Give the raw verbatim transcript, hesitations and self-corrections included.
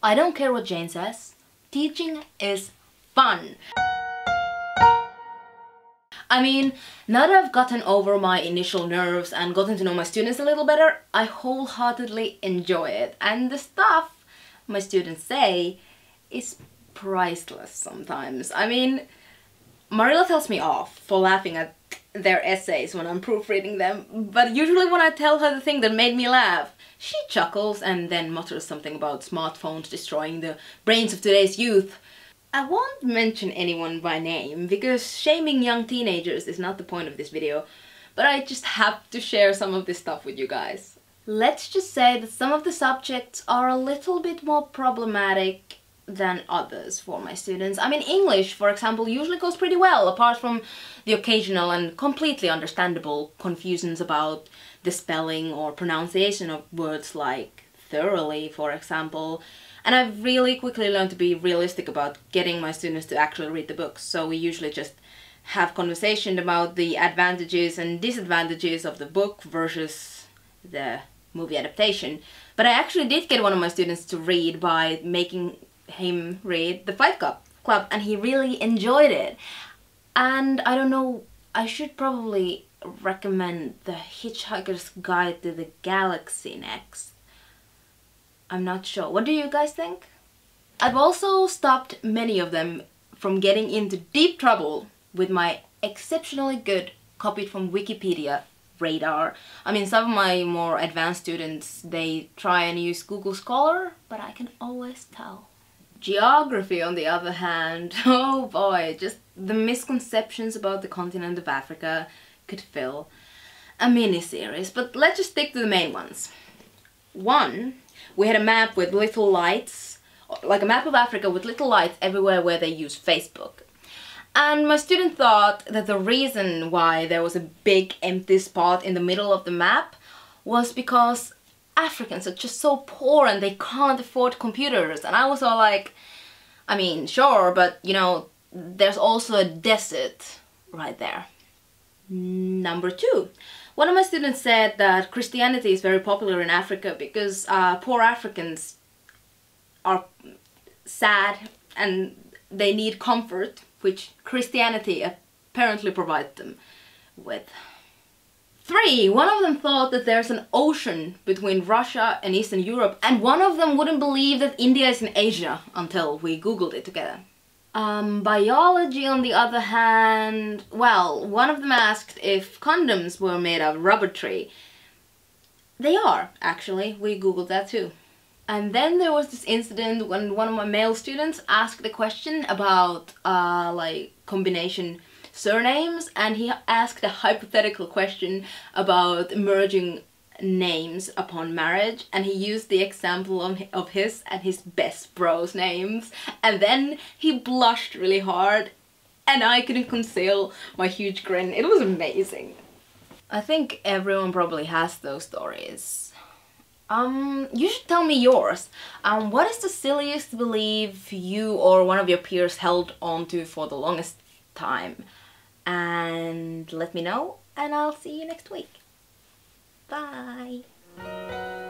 I don't care what Jane says. Teaching is fun. I mean, now that I've gotten over my initial nerves and gotten to know my students a little better, I wholeheartedly enjoy it. And the stuff my students say is priceless sometimes. I mean, Marilla tells me off for laughing at their essays when I'm proofreading them, but usually when I tell her the thing that made me laugh, she chuckles and then mutters something about smartphones destroying the brains of today's youth. I won't mention anyone by name, because shaming young teenagers is not the point of this video, but I just have to share some of this stuff with you guys. Let's just say that some of the subjects are a little bit more problematic than others for my students. I mean, English, for example, usually goes pretty well, apart from the occasional and completely understandable confusions about the spelling or pronunciation of words like thoroughly, for example. And I've really quickly learned to be realistic about getting my students to actually read the books, so we usually just have conversation about the advantages and disadvantages of the book versus the movie adaptation. But I actually did get one of my students to read by making him read The Fight Club, and he really enjoyed it. And I don't know, I should probably recommend The Hitchhiker's Guide to the Galaxy next. I'm not sure. What do you guys think? I've also stopped many of them from getting into deep trouble with my exceptionally good, copied from Wikipedia, radar. I mean, some of my more advanced students, they try and use Google Scholar, but I can always tell. Geography, on the other hand, oh boy, just the misconceptions about the continent of Africa could fill a mini-series, but let's just stick to the main ones. One, we had a map with little lights, like a map of Africa with little lights everywhere where they use Facebook. And my student thought that the reason why there was a big empty spot in the middle of the map was because Africans are just so poor and they can't afford computers. And I was all like, I mean, sure, but you know, there's also a desert right there. Number two, one of my students said that Christianity is very popular in Africa because uh, poor Africans are sad and they need comfort, which Christianity apparently provides them with. Three, one of them thought that there's an ocean between Russia and Eastern Europe, and one of them wouldn't believe that India is in Asia until we googled it together. Um, biology, on the other hand, well, one of them asked if condoms were made of rubber tree. They are, actually. We googled that too. And then there was this incident when one of my male students asked a question about, uh, like, combination surnames, and he asked a hypothetical question about merging names upon marriage, and he used the example of, of his and his best bro's names, and then he blushed really hard and I couldn't conceal my huge grin. It was amazing. I think everyone probably has those stories. Um, you should tell me yours. Um, what is the silliest belief you or one of your peers held onto for the longest time? And let me know, and I'll see you next week. Bye!